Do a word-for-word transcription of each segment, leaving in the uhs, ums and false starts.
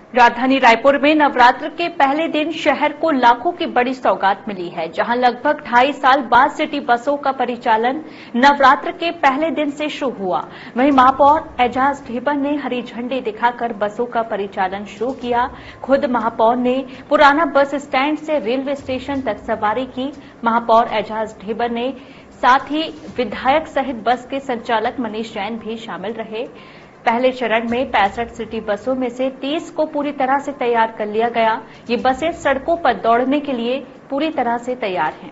राजधानी रायपुर में नवरात्र के पहले दिन शहर को लाखों की बड़ी सौगात मिली है, जहां लगभग ढाई साल बाद सिटी बसों का परिचालन नवरात्र के पहले दिन से शुरू हुआ। वहीं महापौर एजाज ढेबर ने हरी झंडी दिखाकर बसों का परिचालन शुरू किया। खुद महापौर ने पुराना बस स्टैंड से रेलवे स्टेशन तक सवारी की। महापौर एजाज ढेबर ने साथ ही विधायक सहित बस के संचालक मनीष जैन भी शामिल रहे। पहले चरण में पैंसठ सिटी बसों में से तीस को पूरी तरह से तैयार कर लिया गया। ये बसें सड़कों पर दौड़ने के लिए पूरी तरह से तैयार हैं।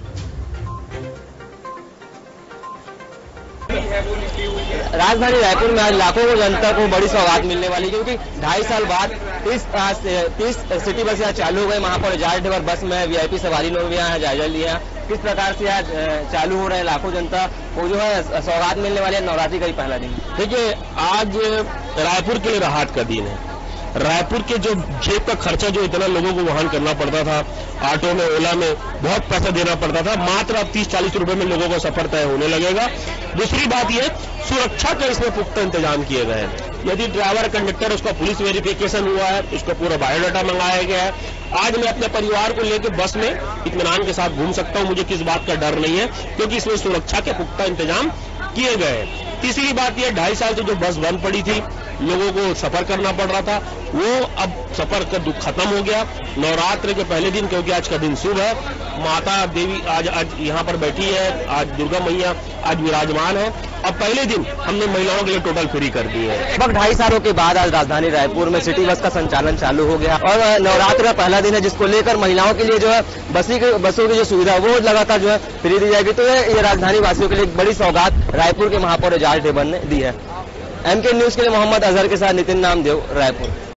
राजधानी रायपुर में आज लाखों को जनता को बड़ी सौगात मिलने वाली, क्योंकि ढाई साल बाद तीस तीस सिटी बस यहाँ चालू हो गई। महापौर एजाज ढेबर बस में वीआईपी सवारी लोग भी यहाँ जायजा लिया किस प्रकार से आज चालू हो रहे हैं। लाखों जनता को जो है सौगात मिलने वाली है। नवरात्रि का ही पहला दिन। देखिए, आज रायपुर के लिए राहत का दिन है। रायपुर के जो जेब का खर्चा जो इतना लोगों को वहन करना पड़ता था, ऑटो में, ओला में बहुत पैसा देना पड़ता था, मात्र अब तीस चालीस रुपए में लोगों का सफर तय होने लगेगा। दूसरी बात यह, सुरक्षा का इसमें पुख्ता इंतजाम किए गए हैं। यदि ड्राइवर कंडक्टर उसका पुलिस वेरिफिकेशन हुआ है, उसका पूरा बायोडाटा मंगाया गया है। आज मैं अपने परिवार को लेकर बस में इत्मीनान के साथ घूम सकता हूं, मुझे किस बात का डर नहीं है, क्योंकि इसमें सुरक्षा के पुख्ता इंतजाम किए गए हैं। तीसरी बात यह, ढाई साल से जो बस बंद पड़ी थी, लोगों को सफर करना पड़ रहा था, वो अब सफर का दुख खत्म हो गया। नवरात्र के पहले दिन, क्योंकि आज का दिन शुभ है, माता देवी आज आज यहाँ पर बैठी है, आज दुर्गा मैया आज विराजमान है। अब पहले दिन हमने महिलाओं के लिए टोटल फ्री कर दी है। लगभग ढाई सालों के बाद आज राजधानी रायपुर में सिटी बस का संचालन चालू हो गया और नवरात्र का पहला दिन है, जिसको लेकर महिलाओं के लिए जो है बसी के बसों की जो सुविधा वो लगातार जो है फ्री दी जाएगी। तो ये राजधानी वासियों के लिए एक बड़ी सौगात रायपुर के महापौर एजाज ढेबर ने दी है। एमके न्यूज के लिए मोहम्मद अजहर के साथ नितिन नामदेव, रायपुर।